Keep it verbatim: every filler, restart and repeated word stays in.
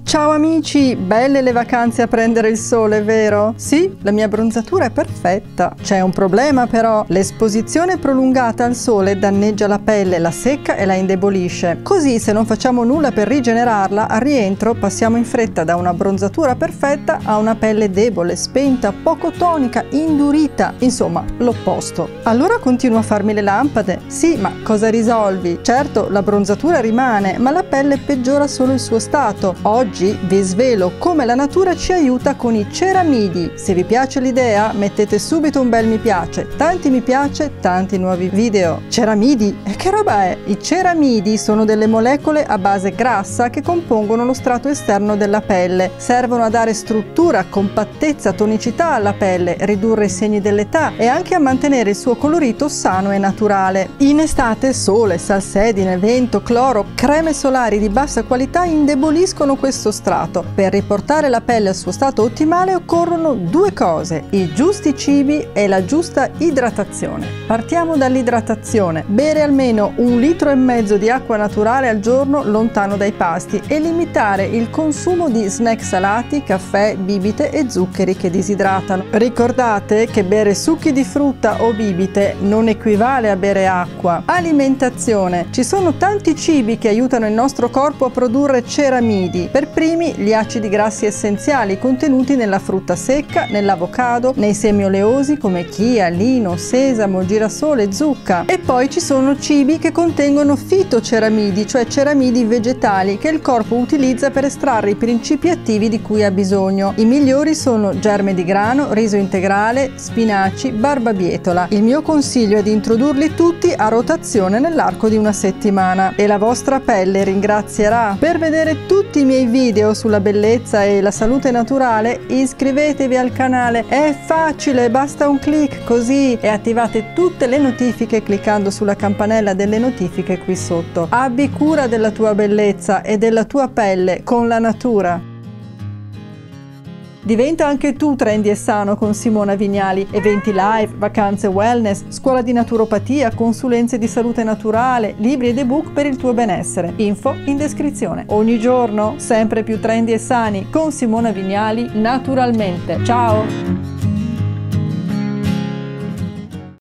Ciao amici, belle le vacanze a prendere il sole, vero? Sì, la mia abbronzatura è perfetta. C'è un problema però, l'esposizione prolungata al sole danneggia la pelle, la secca e la indebolisce. Così se non facciamo nulla per rigenerarla, al rientro passiamo in fretta da un'abbronzatura perfetta a una pelle debole, spenta, poco tonica, indurita, insomma l'opposto. Allora continuo a farmi le lampade? Sì, ma cosa risolvi? Certo, l'abbronzatura rimane, ma la pelle peggiora solo il suo stato. Oggi vi svelo come la natura ci aiuta con i ceramidi. Se vi piace l'idea, mettete subito un bel mi piace, tanti mi piace, tanti nuovi video. Ceramidi? E che roba è? I ceramidi sono delle molecole a base grassa che compongono lo strato esterno della pelle. Servono a dare struttura, compattezza, tonicità alla pelle, ridurre i segni dell'età e anche a mantenere il suo colorito sano e naturale. In estate sole, salsedine, vento, cloro, creme solari di bassa qualità indeboliscono questo strato. Per riportare la pelle al suo stato ottimale occorrono due cose: i giusti cibi e la giusta idratazione. Partiamo dall'idratazione. Bere almeno un litro e mezzo di acqua naturale al giorno lontano dai pasti e limitare il consumo di snack salati, caffè, bibite e zuccheri che disidratano. Ricordate che bere succhi di frutta o bibite non equivale a bere acqua. Alimentazione. Ci sono tanti cibi che aiutano il nostro corpo a produrre ceramidi. Per primi gli acidi grassi essenziali contenuti nella frutta secca, nell'avocado, nei semi oleosi come chia, lino, sesamo, girasole, zucca. E poi ci sono cibi che contengono fitoceramidi, cioè ceramidi vegetali che il corpo utilizza per estrarre i principi attivi di cui ha bisogno. I migliori sono germe di grano, riso integrale, spinaci, barbabietola. Il mio consiglio è di introdurli tutti a rotazione nell'arco di una settimana e la vostra pelle ringrazierà. Per vedere tutti i miei video sulla bellezza e la salute naturale, iscrivetevi al canale, è facile, basta un clic così, e attivate tutte le notifiche cliccando sulla campanella delle notifiche qui sotto. Abbi cura della tua bellezza e della tua pelle con la natura. Diventa anche tu trendy e sano con Simona Vignali. Eventi live, vacanze wellness, scuola di naturopatia, consulenze di salute naturale, libri ed ebook per il tuo benessere. Info in descrizione. Ogni giorno sempre più trendy e sani con Simona Vignali naturalmente. Ciao!